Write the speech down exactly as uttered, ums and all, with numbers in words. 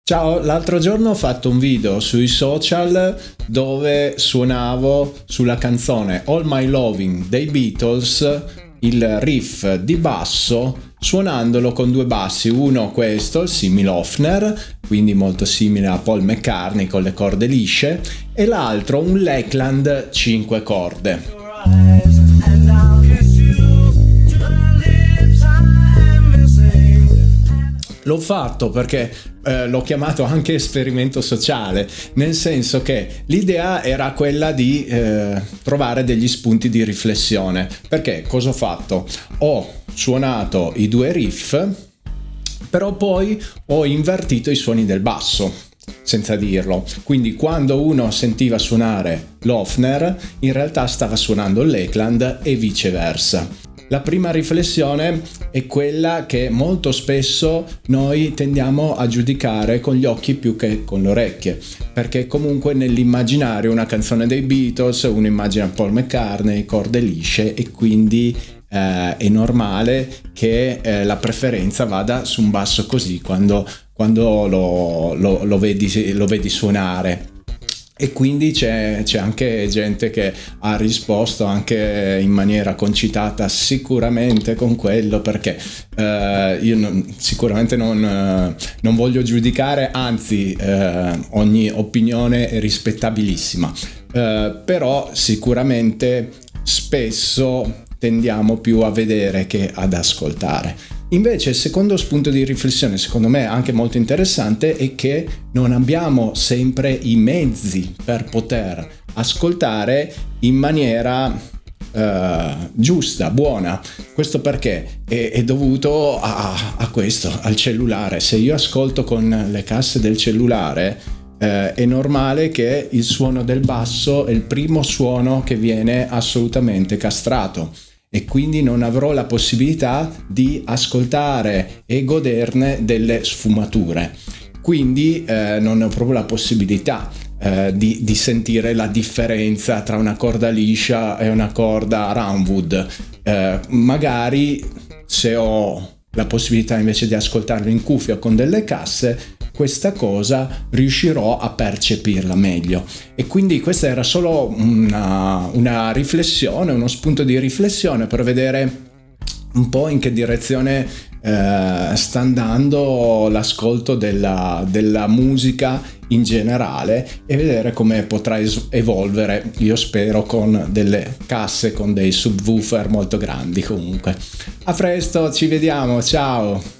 Ciao, l'altro giorno ho fatto un video sui social dove suonavo sulla canzone All My Loving dei Beatles il riff di basso suonandolo con due bassi, uno questo, il Simil-Hofner, quindi molto simile a Paul McCartney con le corde lisce, e l'altro un Lakeland cinque corde. L'ho fatto perché eh, l'ho chiamato anche esperimento sociale, nel senso che l'idea era quella di eh, trovare degli spunti di riflessione. Perché cosa ho fatto? Ho suonato i due riff, però poi ho invertito i suoni del basso, senza dirlo. Quindi quando uno sentiva suonare l'Hofner, in realtà stava suonando il Lakeland e viceversa. La prima riflessione è quella che molto spesso noi tendiamo a giudicare con gli occhi più che con le orecchie, perché comunque nell'immaginario una canzone dei Beatles uno immagina Paul McCartney, corde lisce, e quindi eh, è normale che eh, la preferenza vada su un basso così quando, quando lo, lo, lo, vedi, lo vedi suonare. E quindi c'è, c'è anche gente che ha risposto anche in maniera concitata sicuramente con quello, perché eh, io non, sicuramente non, eh, non voglio giudicare, anzi eh, ogni opinione è rispettabilissima, eh, però sicuramente spesso tendiamo più a vedere che ad ascoltare. Invece il secondo spunto di riflessione, secondo me anche molto interessante, è che non abbiamo sempre i mezzi per poter ascoltare in maniera eh, giusta, buona. Questo perché è, è dovuto a, a questo, al cellulare. Se io ascolto con le casse del cellulare, eh, è normale che il suono del basso è il primo suono che viene assolutamente castrato, e quindi non avrò la possibilità di ascoltare e goderne delle sfumature. Quindi eh, non ho proprio la possibilità eh, di, di sentire la differenza tra una corda liscia e una corda roundwood. Eh, magari se ho la possibilità invece di ascoltarlo in cuffia con delle casse, questa cosa riuscirò a percepirla meglio. E quindi questa era solo una, una riflessione, uno spunto di riflessione per vedere un po' in che direzione eh, sta andando l'ascolto della, della musica in generale, e vedere come potrà evolvere, io spero, con delle casse, con dei subwoofer molto grandi. Comunque a presto, ci vediamo, ciao!